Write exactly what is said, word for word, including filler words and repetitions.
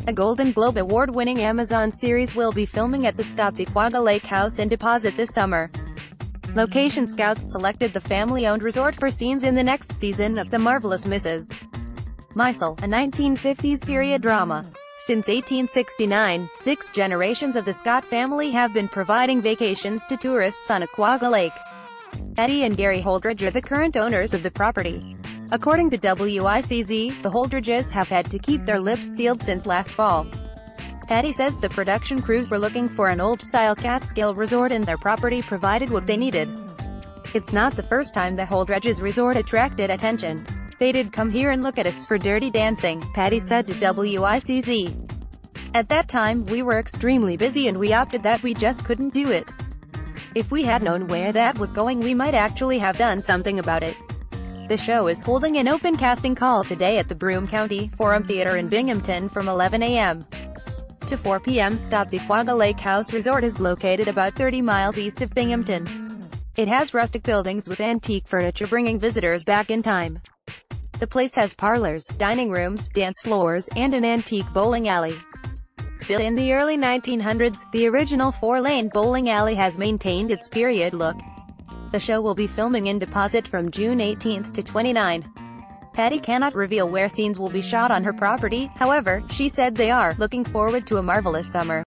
A Golden Globe award-winning Amazon series will be filming at the Scott's Oquaga Lake House in Deposit this summer. Location scouts selected the family-owned resort for scenes in the next season of The Marvelous Missus Maisel, a nineteen fifties period drama. Since eighteen sixty-nine, six generations of the Scott family have been providing vacations to tourists on Oquaga Lake. Eddie and Gary Holdridge are the current owners of the property. According to W I C Z, the Holdridges have had to keep their lips sealed since last fall. Eddie says the production crews were looking for an old-style Catskill resort and their property provided what they needed. It's not the first time the Holdridges resort attracted attention. They did come here and look at us for Dirty Dancing, Patty said to W I C Z. At that time, we were extremely busy and we opted that we just couldn't do it. If we had known where that was going, we might actually have done something about it. The show is holding an open casting call today at the Broome County Forum Theater in Binghamton from eleven a m to four p m Scott's Oquaga Lake House Resort is located about thirty miles east of Binghamton. It has rustic buildings with antique furniture bringing visitors back in time. The place has parlors, dining rooms, dance floors, and an antique bowling alley. Built in the early nineteen hundreds, the original four-lane bowling alley has maintained its period look. The show will be filming in Deposit from June eighteenth to twenty-ninth. Patty cannot reveal where scenes will be shot on her property, however, she said they are looking forward to a marvelous summer.